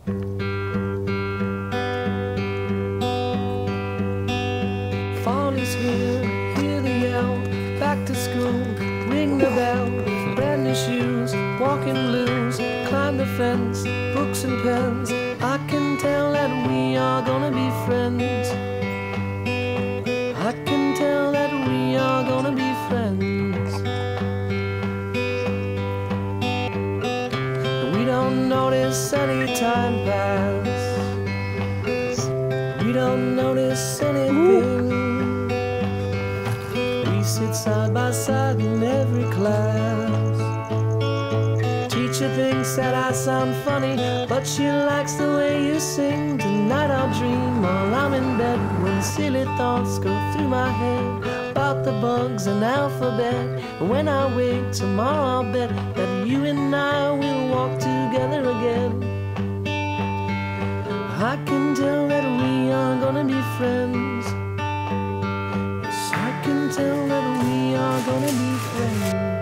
Fall is here, hear the yell, back to school, ring the bell, brand new shoes, walking blues, climb the fence, books and pens. I can tell that we are gonna be friends. I can tell that we are gonna be friends. We don't notice any time pass. We don't notice anything. We sit side by side in every class. Teacher thinks that I sound funny, but she likes the way you sing. Tonight I'll dream while I'm in bed, when silly thoughts go through my head about the bugs and alphabet. And when I wake tomorrow, I'll bet that you and I will walk together again. I can tell that we are gonna be friends. Yes, I can tell that we are gonna be friends.